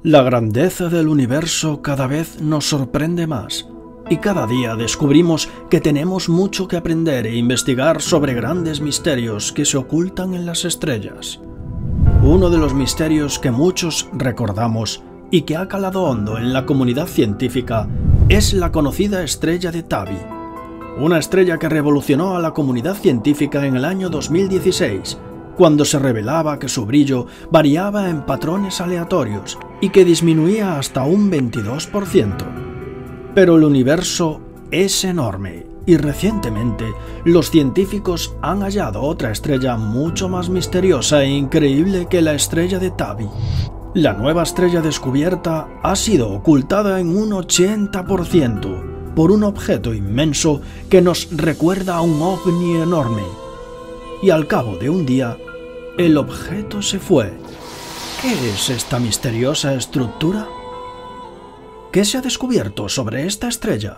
La grandeza del universo cada vez nos sorprende más, y cada día descubrimos que tenemos mucho que aprender e investigar sobre grandes misterios que se ocultan en las estrellas. Uno de los misterios que muchos recordamos y que ha calado hondo en la comunidad científica es la conocida estrella de Tabi, una estrella que revolucionó a la comunidad científica en el año 2016, cuando se revelaba que su brillo variaba en patrones aleatorios y que disminuía hasta un 22%. Pero el universo es enorme y recientemente los científicos han hallado otra estrella mucho más misteriosa e increíble que la estrella de Tabi. La nueva estrella descubierta ha sido ocultada en un 80% por un objeto inmenso que nos recuerda a un ovni enorme. Y al cabo de un día, el objeto se fue. ¿Qué es esta misteriosa estructura? ¿Qué se ha descubierto sobre esta estrella?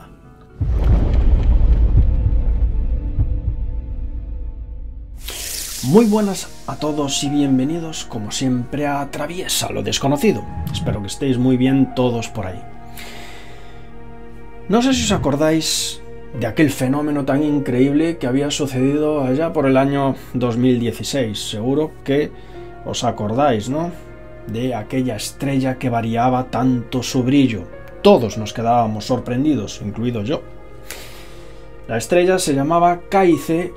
Muy buenas a todos y bienvenidos, como siempre, a Atraviesa lo Desconocido. Espero que estéis muy bien todos por ahí. No sé si os acordáis de aquel fenómeno tan increíble que había sucedido allá por el año 2016. Seguro que os acordáis, ¿no? De aquella estrella que variaba tanto su brillo. Todos nos quedábamos sorprendidos, incluido yo. La estrella se llamaba KIC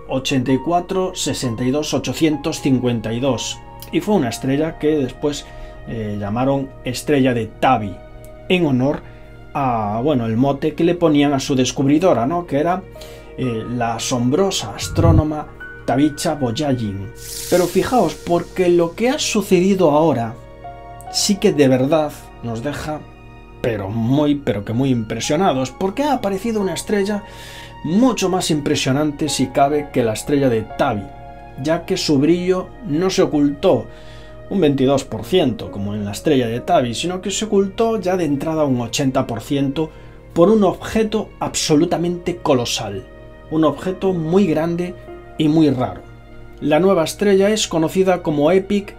8462852 y fue una estrella que después llamaron estrella de Tabi, en honor a, el mote que le ponían a su descubridora, ¿no? Que era la asombrosa astrónoma Tabicha Boyajin. Pero fijaos, porque lo que ha sucedido ahora sí que de verdad nos deja pero que muy impresionados, porque ha aparecido una estrella mucho más impresionante, si cabe, que la estrella de Tabi, ya que su brillo no se ocultó un 22% como en la estrella de Tabi, sino que se ocultó ya de entrada un 80% por un objeto absolutamente colosal, un objeto muy grande y muy raro. La nueva estrella es conocida como EPIC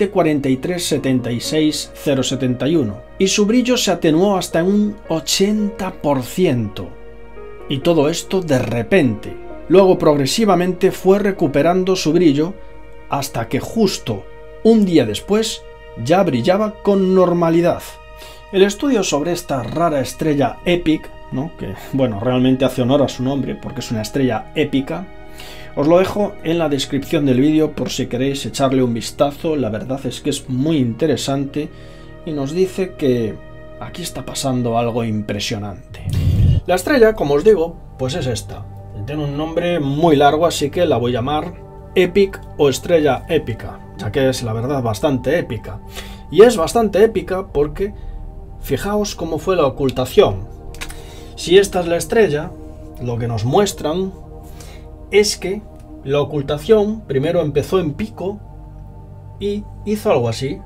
204376071 y su brillo se atenuó hasta un 80%. Y todo esto de repente. Luego progresivamente fue recuperando su brillo hasta que justo un día después ya brillaba con normalidad. El estudio sobre esta rara estrella EPIC, ¿no? Que realmente hace honor a su nombre porque es una estrella épica, os lo dejo en la descripción del vídeo por si queréis echarle un vistazo. La verdad es que es muy interesante y nos dice que aquí está pasando algo impresionante. La estrella, como os digo, pues es esta. Tiene un nombre muy largo, así que la voy a llamar EPIC o estrella épica, ya que es la verdad bastante épica. Y es bastante épica porque fijaos cómo fue la ocultación. Si esta es la estrella, lo que nos muestran es que la ocultación primero empezó en pico y hizo algo así.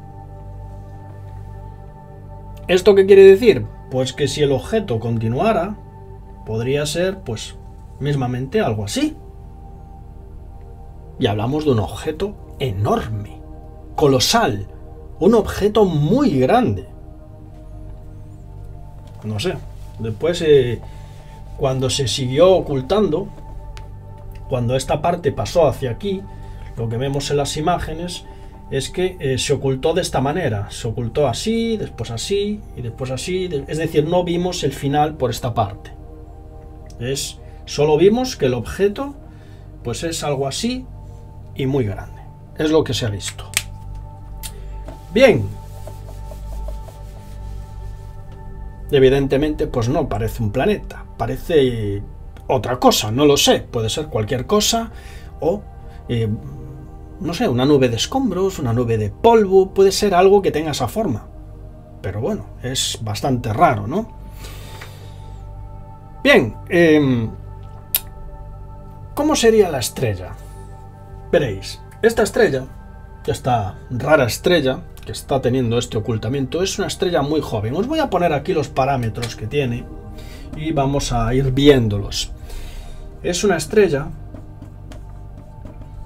¿Esto qué quiere decir? Pues que si el objeto continuara, podría ser, pues, mismamente algo así. Y hablamos de un objeto enorme, colosal, un objeto muy grande. No sé, después, cuando se siguió ocultando, cuando esta parte pasó hacia aquí, lo que vemos en las imágenes es que se ocultó de esta manera. Se ocultó así, después así y después así. Es decir, no vimos el final por esta parte. Solo vimos que el objeto pues es algo así y muy grande. Es lo que se ha visto. Bien. Evidentemente pues no parece un planeta. Parece otra cosa, no lo sé. Puede ser cualquier cosa o no sé, una nube de escombros, una nube de polvo, puede ser algo que tenga esa forma. Pero bueno, es bastante raro, ¿no? Bien, ¿cómo sería la estrella? Veréis, esta estrella, esta rara estrella que está teniendo este ocultamiento, es una estrella muy joven. Os voy a poner aquí los parámetros que tiene y vamos a ir viéndolos. Es una estrella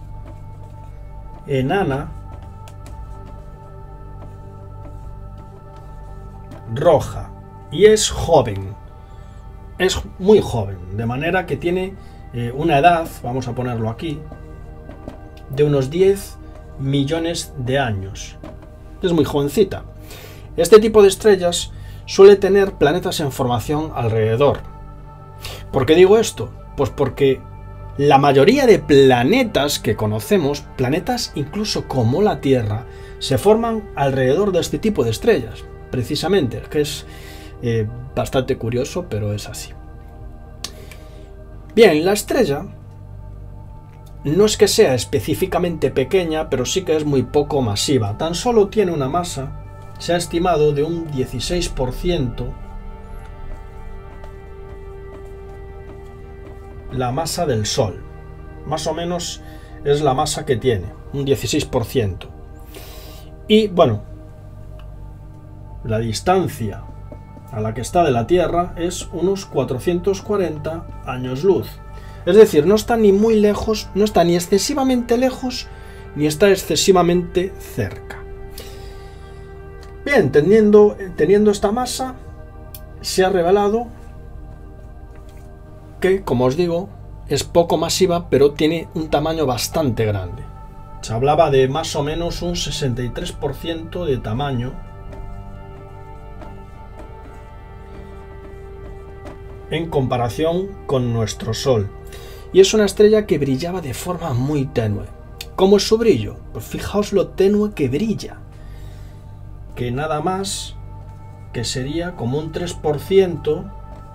enana roja y es joven. Es muy joven, de manera que tiene una edad, vamos a ponerlo aquí, de unos 10 millones de años. Es muy jovencita. Este tipo de estrellas suele tener planetas en formación alrededor. ¿Por qué digo esto? Pues porque la mayoría de planetas que conocemos, planetas incluso como la Tierra, se forman alrededor de este tipo de estrellas, precisamente, que es bastante curioso, pero es así. Bien, la estrella no es que sea específicamente pequeña, pero sí que es muy poco masiva. Tan solo tiene una masa, se ha estimado, de un 16% la masa del Sol. Más o menos es la masa que tiene, un 16%. Y bueno, la distancia a la que está de la Tierra es unos 440 años luz. Es decir, no está ni muy lejos, no está ni excesivamente lejos, ni está excesivamente cerca. Bien, teniendo esta masa, se ha revelado que, como os digo, es poco masiva, pero tiene un tamaño bastante grande. Se hablaba de más o menos un 63% de tamaño en comparación con nuestro Sol. Y es una estrella que brillaba de forma muy tenue. ¿Cómo es su brillo? Pues fijaos lo tenue que brilla. Que nada más que sería como un 3%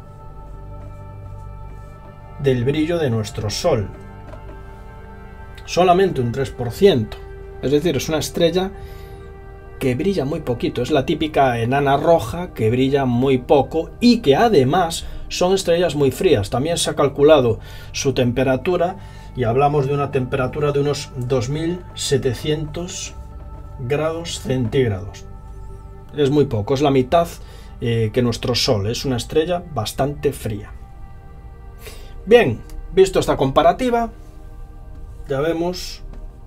del brillo de nuestro Sol. Solamente un 3%. Es decir, es una estrella que brilla muy poquito. Es la típica enana roja que brilla muy poco y que además son estrellas muy frías. También se ha calculado su temperatura y hablamos de una temperatura de unos 2700 grados centígrados. Es muy poco, es la mitad que nuestro Sol. Es una estrella bastante fría. Bien, visto esta comparativa, ya vemos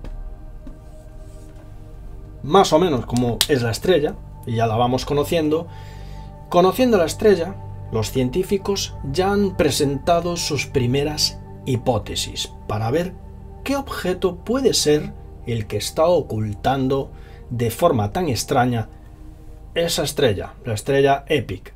más o menos cómo es la estrella, y ya la vamos conociendo. Conociendo la estrella, los científicos ya han presentado sus primeras hipótesis para ver qué objeto puede ser el que está ocultando de forma tan extraña esa estrella, la estrella EPIC.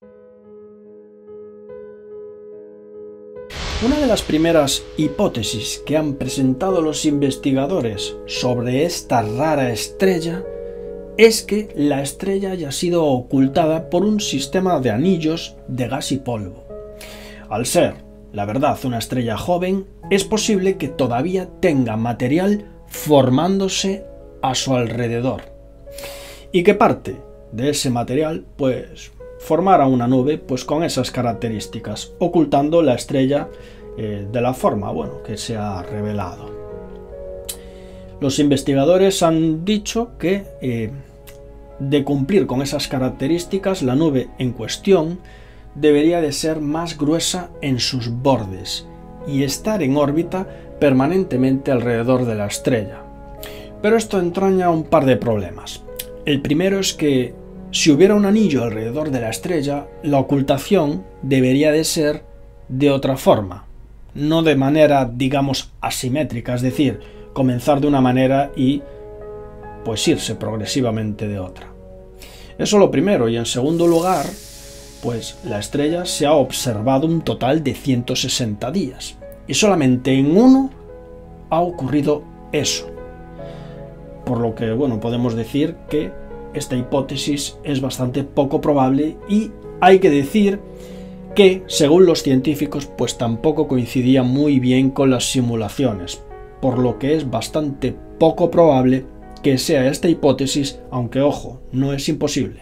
Una de las primeras hipótesis que han presentado los investigadores sobre esta rara estrella es que la estrella haya sido ocultada por un sistema de anillos de gas y polvo. Al ser, la verdad, una estrella joven, es posible que todavía tenga material formándose a su alrededor y que parte de ese material pues formara una nube pues con esas características, ocultando la estrella de la forma que se ha revelado. Los investigadores han dicho que de cumplir con esas características, la nube en cuestión debería de ser más gruesa en sus bordes y estar en órbita permanentemente alrededor de la estrella. Pero esto entraña un par de problemas. El primero es que si hubiera un anillo alrededor de la estrella, la ocultación debería de ser de otra forma, no de manera, digamos, asimétrica, es decir, comenzar de una manera y pues irse progresivamente de otra. Eso lo primero, y en segundo lugar, pues la estrella se ha observado un total de 160 días y solamente en uno ha ocurrido eso. Por lo que, podemos decir que esta hipótesis es bastante poco probable y hay que decir que, según los científicos, pues tampoco coincidía muy bien con las simulaciones, por lo que es bastante poco probable que sea esta hipótesis, aunque ojo, no es imposible.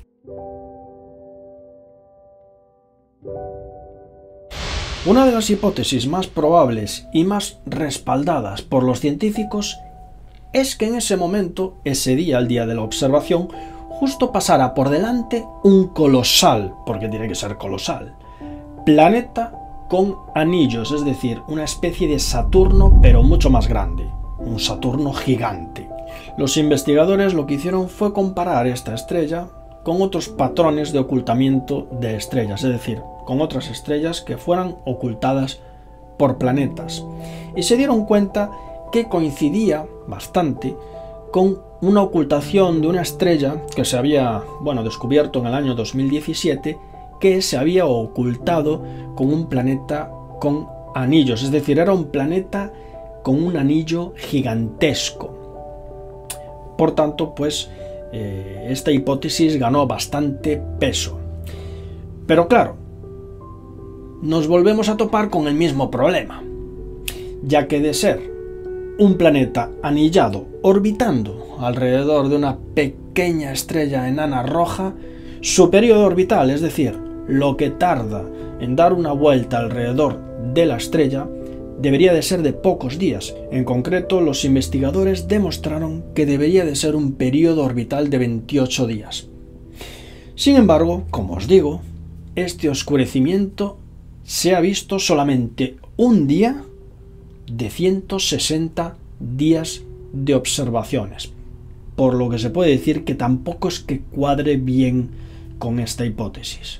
Una de las hipótesis más probables y más respaldadas por los científicos es que en ese momento, ese día, el día de la observación, justo pasara por delante un colosal, porque tiene que ser colosal, planeta con anillos, es decir, una especie de Saturno pero mucho más grande, un Saturno gigante. Los investigadores lo que hicieron fue comparar esta estrella con otros patrones de ocultamiento de estrellas, es decir, con otras estrellas que fueran ocultadas por planetas. Y se dieron cuenta que coincidía bastante con una ocultación de una estrella que se había, descubierto en el año 2017, que se había ocultado con un planeta con anillos, es decir, era un planeta con un anillo gigantesco. Por tanto, pues esta hipótesis ganó bastante peso. Pero claro, nos volvemos a topar con el mismo problema, ya que de ser un planeta anillado orbitando alrededor de una pequeña estrella enana roja, su periodo orbital, es decir, lo que tarda en dar una vuelta alrededor de la estrella, debería de ser de pocos días. En concreto, los investigadores demostraron que debería de ser un periodo orbital de 28 días. Sin embargo, como os digo, este oscurecimiento se ha visto solamente un día de 160 días de observaciones, por lo que se puede decir que tampoco es que cuadre bien con esta hipótesis.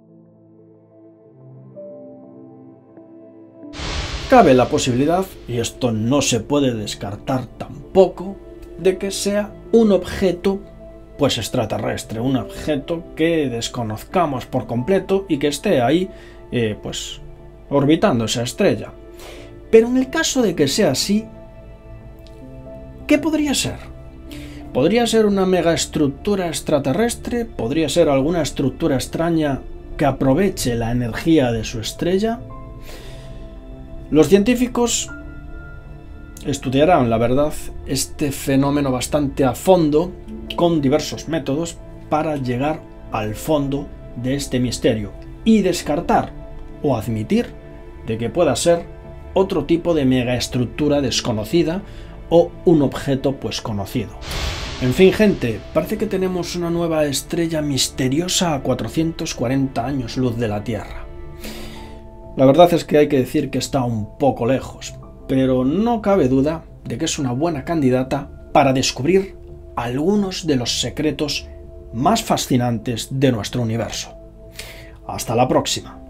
Cabe la posibilidad, y esto no se puede descartar tampoco, de que sea un objeto extraterrestre, un objeto que desconozcamos por completo y que esté ahí orbitando esa estrella. Pero en el caso de que sea así, ¿qué podría ser? ¿Podría ser una megaestructura extraterrestre? ¿Podría ser alguna estructura extraña que aproveche la energía de su estrella? Los científicos estudiarán, la verdad, este fenómeno bastante a fondo con diversos métodos para llegar al fondo de este misterio y descartar o admitir de que pueda ser otro tipo de megaestructura desconocida o un objeto conocido. En fin, gente, parece que tenemos una nueva estrella misteriosa a 440 años luz de la Tierra. La verdad es que hay que decir que está un poco lejos, pero no cabe duda de que es una buena candidata para descubrir algunos de los secretos más fascinantes de nuestro universo. Hasta la próxima.